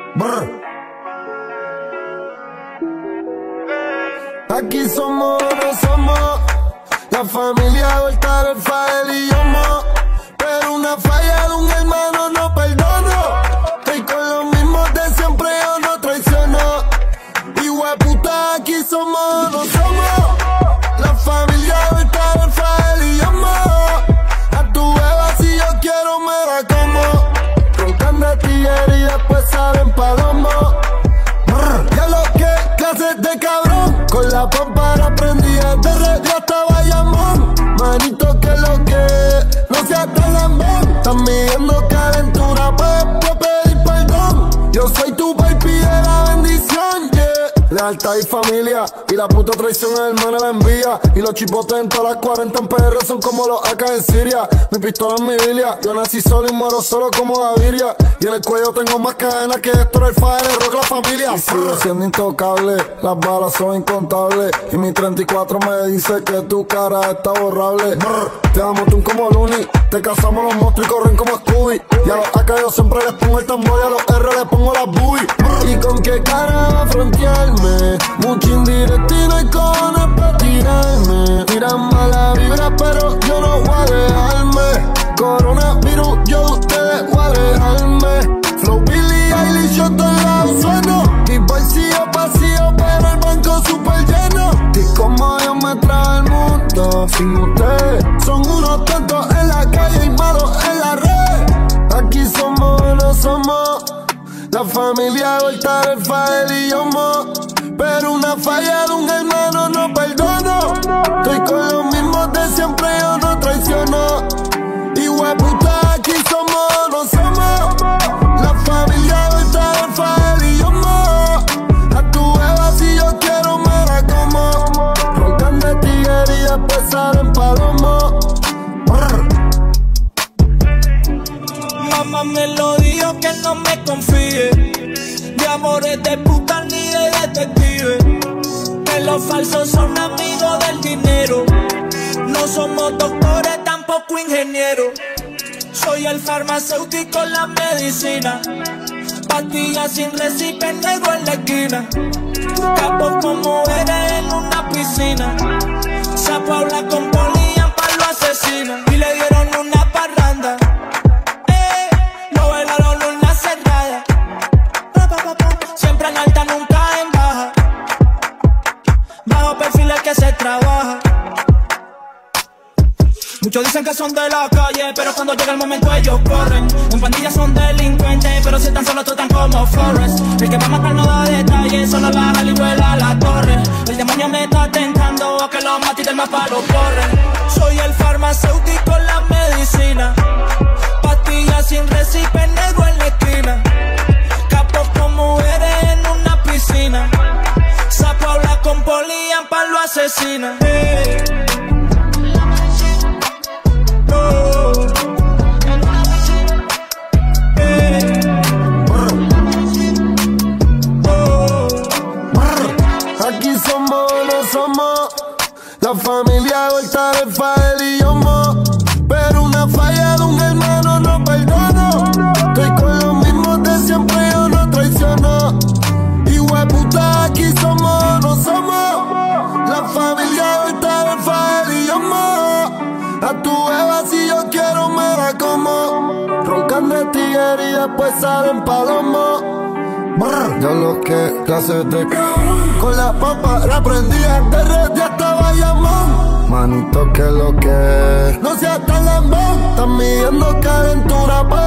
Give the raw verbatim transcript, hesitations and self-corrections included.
Brr. Aquí somos, no somos la familia Voltar, el Fael y Yomo, pero una falla de un hermano no perdono. Estoy con los mismos de siempre, yo no traiciono. Igual puta, aquí somos, no somos la familia Voltar, el Fael y Yomo. A tu beba si yo quiero me la como. Roncando de tiguería, pues saben palomo. Ya lo que clases de cabrón, con la pompa la prendía de red, ya estaba llamón. Manito, que lo que no sea tan lambón. Están midiendo calentura, pues puedo pedir perdón. Yo soy tu papi de la bendición, yeah. Lealtad y familia, y la puta traición el hermano la envía. Y los chipotes en todas las cuarenta en P R son como los A K en Siria. Mi pistola es mi Biblia, yo nací solo y muero solo como Gaviria. Y en el cuello tengo más cadenas que Héctor, el Fael, el Rock, la familia. Y sigo siendo intocable, las balas son incontables. Y mi treinta y cuatro me dice que tu cara está borrable. Brr. Te amo tú como Looney, te cazamos los monstruos y corren como Scooby. Y a los A K yo siempre les pongo el tambor y a los R les pongo las boobies. ¿Y con qué cara va a frontearme? Mucho indirecto y no hay cojones para tirarme. Tiran mala vibra pero yo no voy a dejarme. Coronavirus, yo de ustedes voy a dejarme. Flow Billy Eilish, yo estoy lado sueno. Mi bolsillo vacío pero el banco super lleno. Y como yo me trae el mundo sin ustedes. Son unos tontos en la calle y malos en la red. Aquí somos, no somos la familia Voltar, el Fael y Yomo, pero una falla de un hermano no perdono. Estoy con los mismos de siempre, yo no traiciono. Igual puta, aquí somos, no somos la familia Voltar, el Fael y Yomo. A tu beba si yo quiero me la como. Roncando de tiguería, pues salen palomo. Mamá me lo dijo que no me confíe, de amores de puta ni de detective. Que los falsos son amigos del dinero. No somos doctores, tampoco ingenieros. Soy el farmacéutico, la medicina. Pastillas sin recipe, negro en la esquina. Capos como eres en una piscina. Sapo habla con polían pa' lo asesina. Y le dieron una parranda. Siempre en alta, nunca en baja. Bajo perfil el que se trabaja. Muchos dicen que son de la calle, pero cuando llega el momento ellos corren. En pandillas son delincuentes, pero si están solos tratan como Forrest. El que va a matar no da detalles, solo baja y vuela a la torre. El demonio me está tentando a que los mate y del mapa lo corre. Soy el farmacéutico, la medicina. Pastillas sin recipe, negro en la esquina. Capos como eres en una piscina. Sapo habla con polían pa' lo asesina. Hey. Oh. Hey. Oh. Aquí somos, no somos la familia Voltar, el Fael y Yomo, pero una falla de un hermano no perdono. Estoy con los mismos de siempre, yo no traiciono. Igual puta, aquí somos, no somos la familia Voltar, el Fael y Yomo. A tu beba si yo quiero me la como. Roncando de tiguería, pues salen palomo. Yo lo que clases de cabrón, con la papa la prendía de red, ya estaba llamón. Manito, que lo que no sea tan lambón. Están midiendo calentura pa'